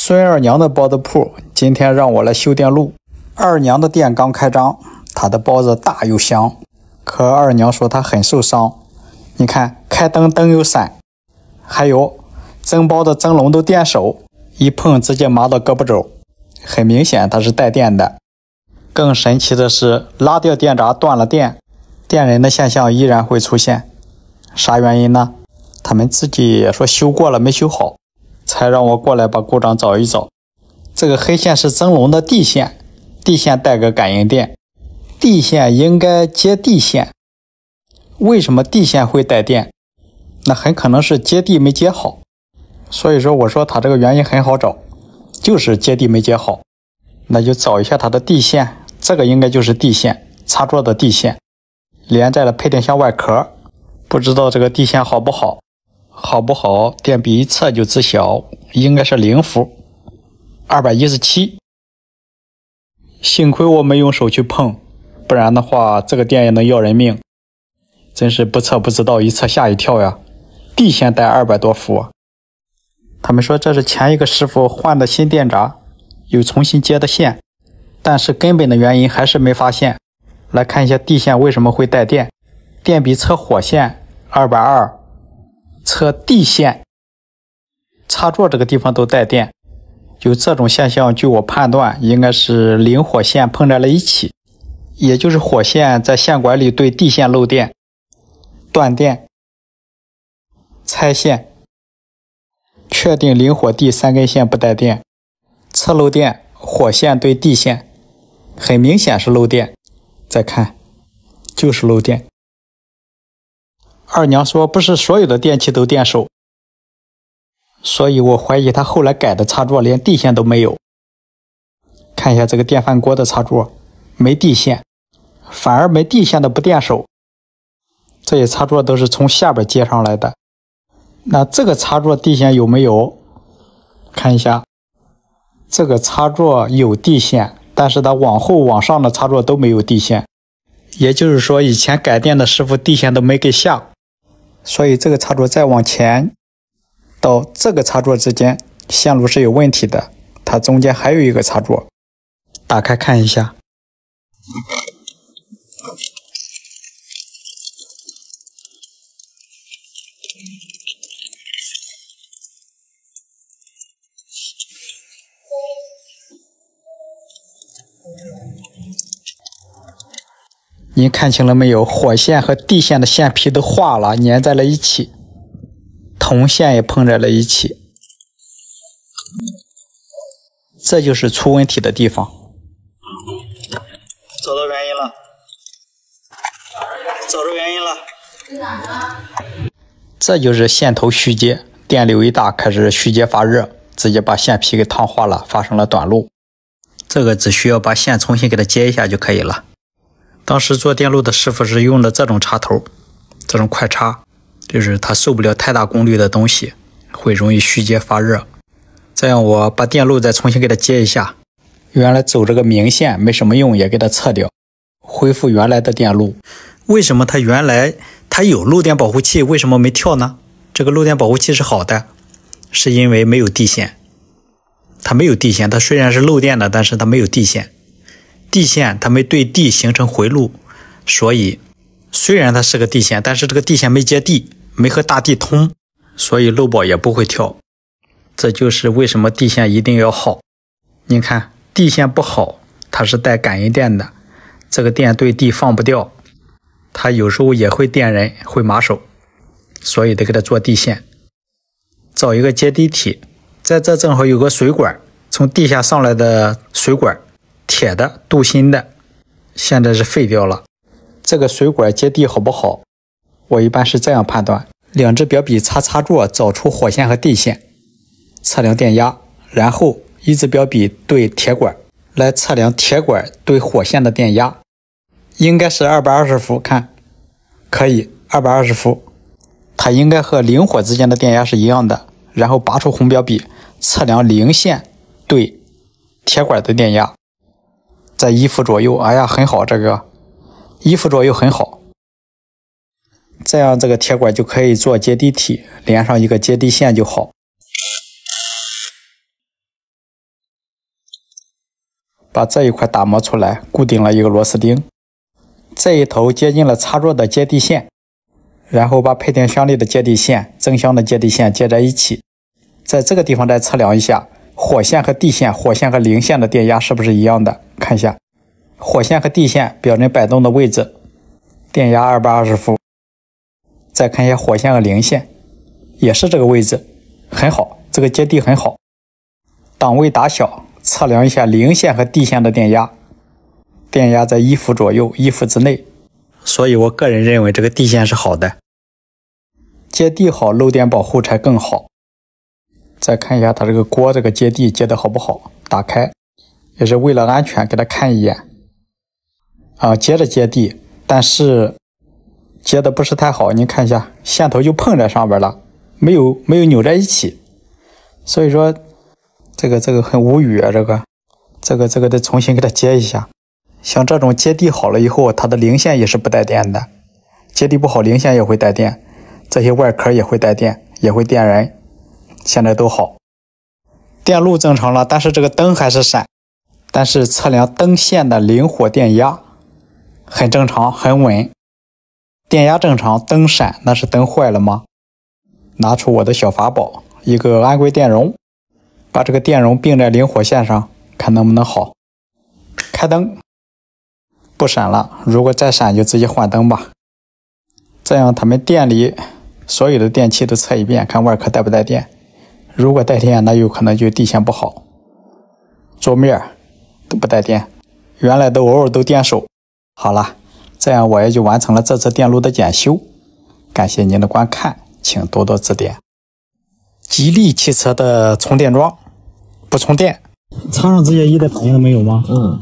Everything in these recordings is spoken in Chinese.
孙二娘的包子铺今天让我来修电路。二娘的店刚开张，她的包子大又香，可二娘说她很受伤。你看，开灯灯又闪，还有蒸包的蒸笼都电手，一碰直接麻到胳膊肘，很明显它是带电的。更神奇的是，拉掉电闸断了电，电人的现象依然会出现。啥原因呢？他们自己也说修过了没修好，才让我过来把故障找一找。这个黑线是蒸笼的地线，地线带个感应电，地线应该接地线。为什么地线会带电？那很可能是接地没接好。所以说我说它这个原因很好找，就是接地没接好。那就找一下它的地线，这个应该就是地线，插座的地线连在了配电箱外壳。不知道这个地线好不好？好不好，电笔一测就知晓，应该是0伏，217。幸亏我没用手去碰，不然的话这个电也能要人命。真是不测不知道，一测吓一跳呀！地线带200多伏啊。他们说这是前一个师傅换的新电闸，又重新接的线，但是根本的原因还是没发现。来看一下地线为什么会带电。电笔测火线220，测地线，插座这个地方都带电。就这种现象，据我判断应该是零火线碰在了一起，也就是火线在线管里对地线漏电，断电，拆线，确定零火地3根线不带电，测漏电，火线对地线，很明显是漏电。再看，就是漏电。二娘说不是所有的电器都电手，所以我怀疑他后来改的插座连地线都没有。看一下这个电饭锅的插座，没地线，反而没地线的不电手。这些插座都是从下边接上来的。那这个插座地线有没有？看一下，这个插座有地线，但是它往后往上的插座都没有地线。也就是说，以前改电的师傅地线都没给下。所以这个插座再往前到这个插座之间线路是有问题的，它中间还有一个插座，打开看一下。您看清了没有？火线和地线的线皮都化了，粘在了一起，铜线也碰在了一起，这就是出问题的地方。找到原因了，找着原因了。这就是线头虚接，电流一大开始虚接发热，直接把线皮给烫化了，发生了短路。这个只需要把线重新给它接一下就可以了。当时做电路的师傅是用的这种插头，这种快插，就是它受不了太大功率的东西，会容易虚接发热。这样我把电路再重新给它接一下，原来走这个明线没什么用，也给它撤掉，恢复原来的电路。为什么它原来它有漏电保护器，为什么没跳呢？这个漏电保护器是好的，是因为没有地线。它没有地线，它虽然是漏电的，但是它没有地线。地线它没对地形成回路，所以虽然它是个地线，但是这个地线没接地，没和大地通，所以漏保也不会跳。这就是为什么地线一定要好。你看地线不好，它是带感应电的，这个电对地放不掉，它有时候也会电人，会麻手，所以得给它做地线。找一个接地体，在这正好有个水管，从地下上来的水管，铁的镀锌的，现在是废掉了。这个水管接地好不好？我一般是这样判断：两只表笔插插座，找出火线和地线，测量电压，然后一只表笔对铁管来测量铁管对火线的电压，应该是220伏，看，可以220伏，它应该和零火之间的电压是一样的。然后拔出红表笔，测量零线对铁管的电压。在1伏左右，哎呀，很好，这个1伏左右很好。这样这个铁管就可以做接地体，连上一个接地线就好。 把这一块打磨出来，固定了一个螺丝钉。这一头接近了插座的接地线，然后把配电箱里的接地线、增箱的接地线接在一起。在这个地方再测量一下火线和地线、火线和零线的电压是不是一样的。看一下火线和地线表针摆动的位置，电压220伏。再看一下火线和零线，也是这个位置，很好，这个接地很好。档位打小，测量一下零线和地线的电压，电压在1伏左右，1伏之内，所以我个人认为这个地线是好的。接地好，漏电保护才更好。再看一下它这个锅这个接地接的好不好，打开也是为了安全给它看一眼。接着接地，但是接的不是太好，你看一下线头就碰在上边了，没有扭在一起，所以说这个很无语啊，这个得重新给它接一下。像这种接地好了以后，它的零线也是不带电的，接地不好零线也会带电，这些外壳也会带电，也会电人，现在都好。电路正常了，但是这个灯还是闪，但是测量灯线的灵活电压很正常，很稳。电压正常，灯闪，那是灯坏了吗？拿出我的小法宝，一个安规电容，把这个电容并在灵活线上，看能不能好。开灯，不闪了，如果再闪就直接换灯吧。这样他们店里所有的电器都测一遍，看外壳带不带电。如果带电，那有可能就地线不好。桌面都不带电，原来偶尔都电手。好了，这样我也就完成了这次电路的检修。感谢您的观看，请多多指点。吉利汽车的充电桩不充电，插上直接一点反应都没有吗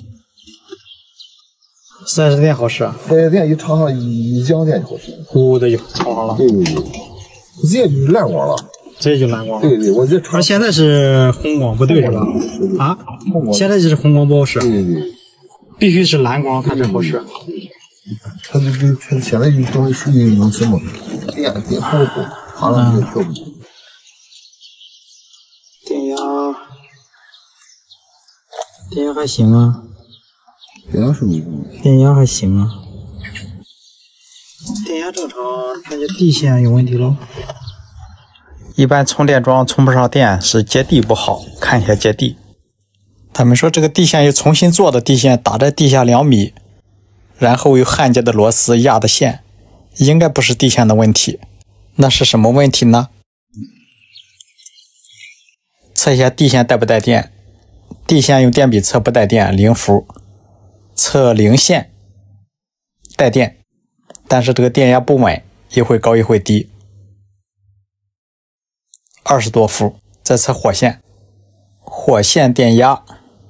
？4S店好使 4S店一插上一降电就好使， 呼的就充上了。 对，直接就是蓝光了。 直接就蓝光。 对，我这插。 现在是红光不对是吧？ 红光。 现在就是红光不好使。 对， 必须是蓝光它才好使。 它现在就等于属于那什么电保护，插上就跳不进。 电压还行啊。 电压还行啊。电压正常，感觉地线有问题喽。一般充电桩充不上电是接地不好，看一下接地。他们说这个地线有重新做的地线，打在地下2米，然后有焊接的螺丝压的线，应该不是地线的问题。那是什么问题呢？测一下地线带不带电。地线用电笔测不带电，0伏。测零线带电，但是这个电压不稳，一会高一会低，20多伏。再测火线，火线电压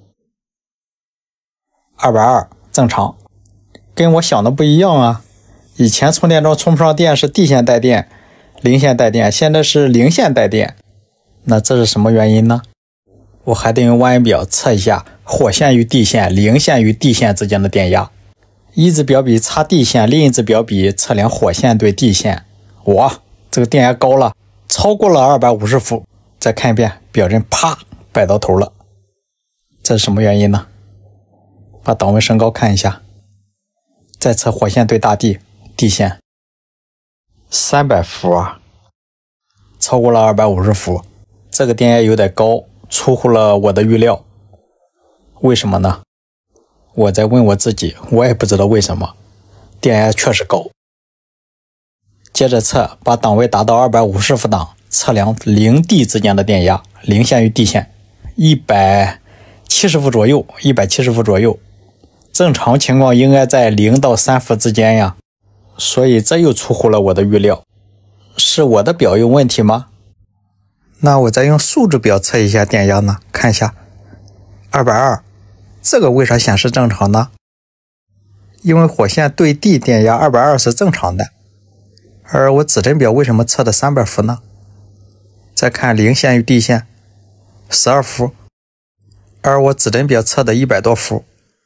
220，正常。跟我想的不一样啊，以前充电桩充不上电是地线带电，零线带电，现在是零线带电，那这是什么原因呢？我还得用万用表测一下火线与地线、零线与地线之间的电压。一支表笔插地线，另一支表笔测量火线对地线。哇，这个电压高了，超过了250伏。再看一遍，表针啪摆到头了，这是什么原因呢？把档位升高看一下。再测火线对大地，地线300伏啊，超过了250伏，这个电压有点高，出乎了我的预料。为什么呢？我在问我自己，我也不知道为什么，电压确实高。接着测，把档位达到250伏档，测量零地之间的电压，零线与地线170伏左右，170伏左右。正常情况应该在0到3伏之间呀，所以这又出乎了我的预料。是我的表有问题吗？那我再用数值表测一下电压呢，看一下220，这个为啥显示正常呢？因为火线对地电压220是正常的，而我指针表为什么测的300伏呢？再看零线与地线12伏，而我指针表测的100多伏。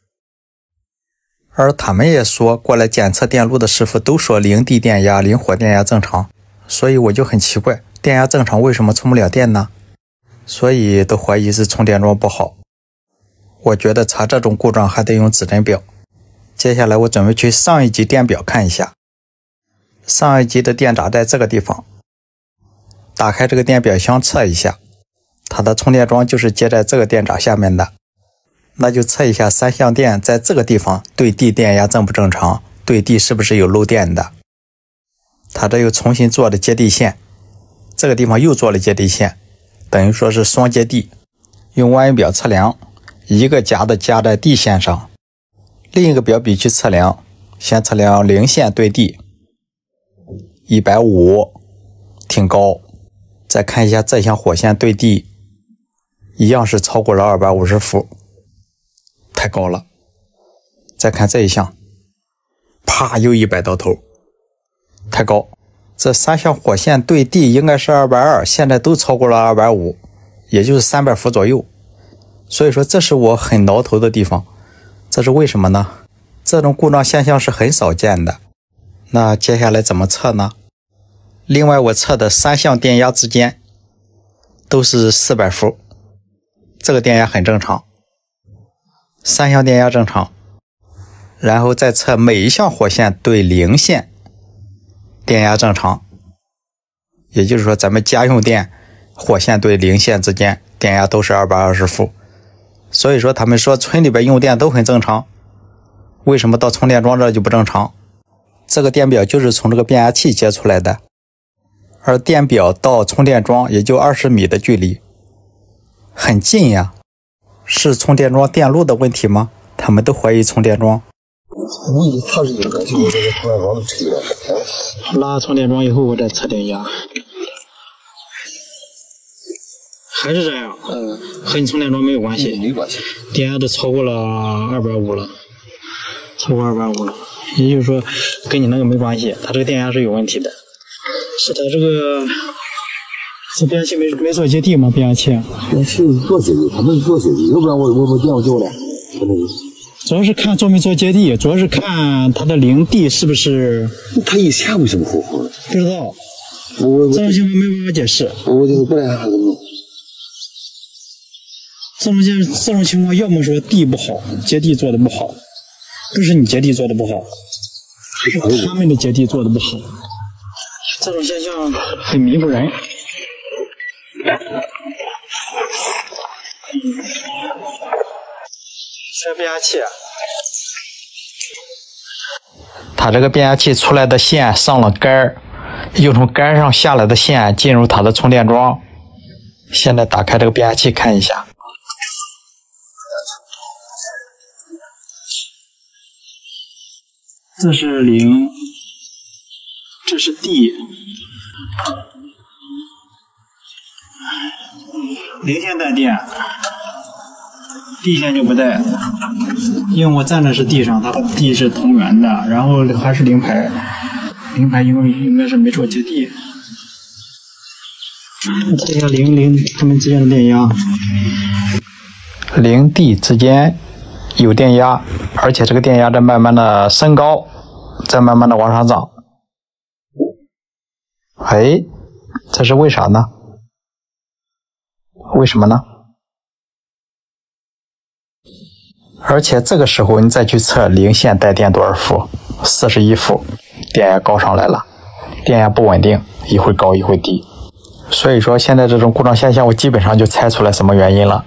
而他们也说，过来检测电路的师傅都说零地电压、零火电压正常，所以我就很奇怪，电压正常为什么充不了电呢？所以都怀疑是充电桩不好。 我觉得查这种故障还得用指针表。接下来我准备去上一级电表看一下。上一级的电闸在这个地方，打开这个电表箱测一下，它的充电桩就是接在这个电闸下面的。那就测一下三相电在这个地方对地电压正不正常，对地是不是有漏电的。它这又重新做的接地线，这个地方又做了接地线，等于说是双接地。用万用表测量，一个夹的夹在地线上，另一个表笔去测量，先测量零线对地150，挺高。再看一下这项火线对地，一样是超过了250伏，太高了。再看这一项，啪又100到头，太高。这三项火线对地应该是220，现在都超过了250，也就是300伏左右。所以说这是我很挠头的地方，这是为什么呢？这种故障现象是很少见的。那接下来怎么测呢？另外我测的三项电压之间都是400伏，这个电压很正常，三项电压正常。然后再测每一项火线对零线电压正常，也就是说咱们家用电火线对零线之间电压都是220伏。所以说他们说村里边用电都很正常，为什么到充电桩这就不正常？这个电表就是从这个变压器接出来的，而电表到充电桩也就20米的距离，很近呀。是充电桩电路的问题吗？他们都怀疑充电桩。 估计它是应该就是这个充电桩的车了。 拉充电桩以后我再测电压，还是这样。和你充电桩没有关系。 没关系。 电压都超过了250了，超过250了。也就是说跟你那个没关系，它这个电压是有问题的。是它这变压器没做接地吗？变压器是做接地，他们做接地，要不然我电我丢了。 主要是看做没做接地，主要是看它的零地是不是。 它以前为什么火红呢？ 不知道， 这种情况没办法解释。 我就是不然还怎么弄？ 这种情况，要么说地不好，接地做的不好，不是你接地做的不好，是他们的接地做的不好。这种现象很迷糊人。这变压器，它这个变压器出来的线上了杆儿，又从杆上下来的线进入它的充电桩。现在打开这个变压器看一下，这是零，这是地，零线带电，地线就不带。因为我站的是地上，它和地是同源的，然后还是零排，零排应该是没做接地。测一下零它们之间的电压，零地之间有电压，而且这个电压在慢慢的升高，在慢慢的往上涨。哎，这是为啥呢？为什么呢？而且这个时候你再去测零线带电多少伏，41伏，电压高上来了，电压不稳定，一会高一会低。所以说现在这种故障现象我基本上就猜出来什么原因了。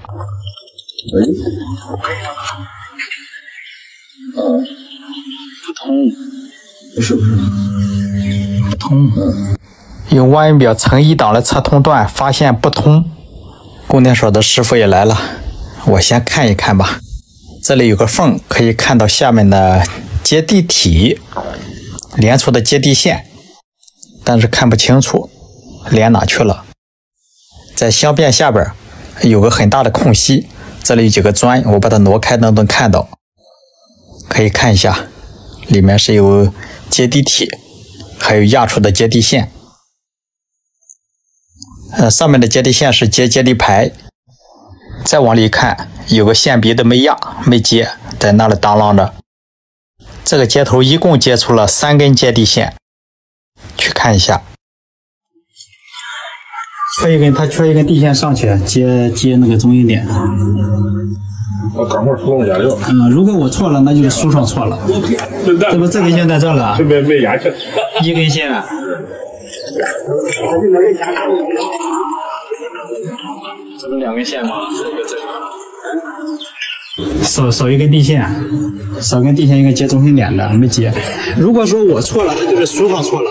不通， 是不是？ 不通。用万用表乘一档来测通段，发现不通。供电所的师傅也来了，我先看一看吧。这里有个缝，可以看到下面的接地体连出的接地线，但是看不清楚连哪去了。在相变下边有个很大的空隙，这里有几个砖，我把它挪开能看到，可以看一下，里面是有接地体，还有压出的接地线。上面的接地线是接地排，再往里看有个线鼻子没压没接，在那里当啷着。这个接头一共接出了3根接地线，去看一下。它缺一根地线上去接那个中心点。 我赶快说一下就。 如果我错了，那就是书上错了。这不这根线在这了， 这边没压去。 一根线。这不2根线吗？少一根地线，少根地线应该接中心点的，没接。如果说我错了，那就是书上错了，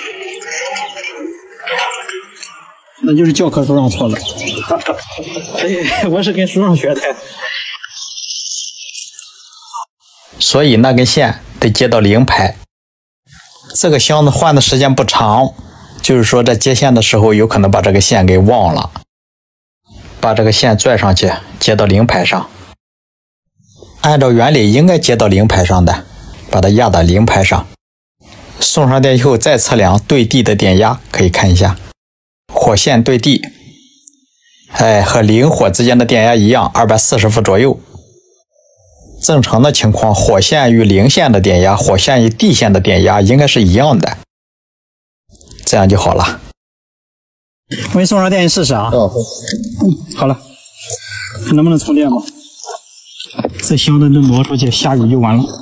那就是教科书上错了。哎，我是跟书上学的。所以那根线得接到零排。这个箱子换的时间不长，就是说在接线的时候有可能把这个线给忘了，把这个线拽上去接到零排上。按照原理应该接到零排上的，把它压到零排上。送上电以后再测量对地的电压，可以看一下，火线对地，和零火之间的电压一样，240伏左右。正常的情况，火线与零线的电压，火线与地线的电压应该是一样的，这样就好了。我给你送上电，你试试啊。好了，看能不能充电吧。这箱子能挪出去，下雨就完了。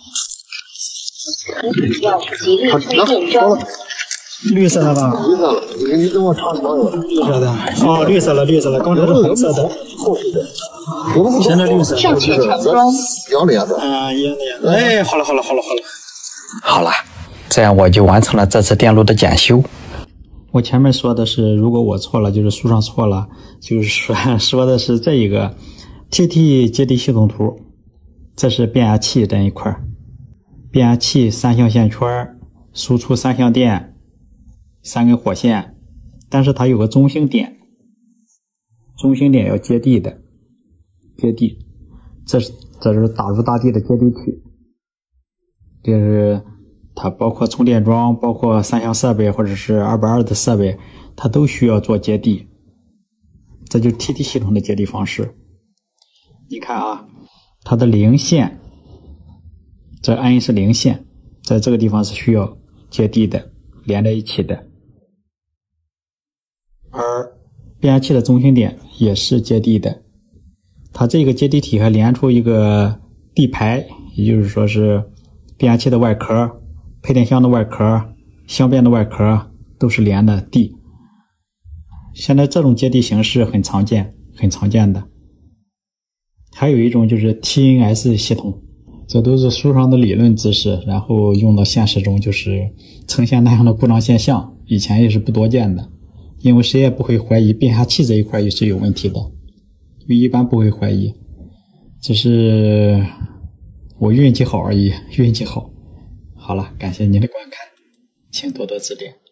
绿色的吧？ 绿色了，你等我查查了。 绿色的。哦，绿色了，绿色了。刚才是红色的。现在绿色。 上去长端。一脸的。 一样的。哎，好了。好了，这样我就完成了这次电路的检修。我前面说的是，如果我错了，就是书上错了，就是说的是这一个 TT 接地系统图，这是变压器这一块，变压器3象线圈，输出3象电，3根火线，但是它有个中心点，中心点要接地的，接地，这是打入大地的接地体，这是它包括充电桩，包括3项设备或者是220的设备，它都需要做接地，这就是 TT 系统的接地方式。你看啊，它的零线，这 N 是零线，在这个地方是需要接地的，连在一起的。而变压器的中心点也是接地的，它这个接地体还连出一个地排，也就是说是变压器的外壳、配电箱的外壳、箱变的外壳都是连的地。现在这种接地形式很常见的。还有一种就是 TNS 系统，这都是书上的理论知识，然后用到现实中就是呈现那样的故障现象，以前也是不多见的，因为谁也不会怀疑变压器这一块也是有问题的，因为一般不会怀疑，只是我运气好而已，运气好。好了，感谢您的观看，请多多指点。